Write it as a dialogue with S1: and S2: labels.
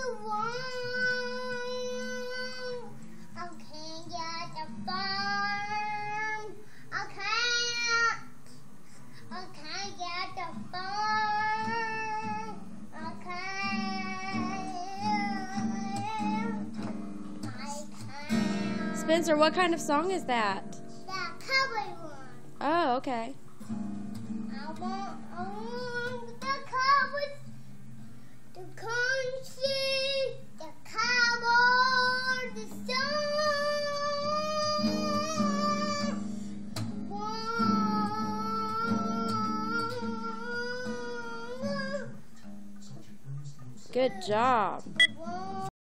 S1: I can't get the phone. I can't get the phone. I can't.
S2: Spencer, what kind of song is that?
S1: The cowboy one.
S2: Oh, okay.
S1: I want the cowboys to come see the cowboy, the sun.
S2: Good job.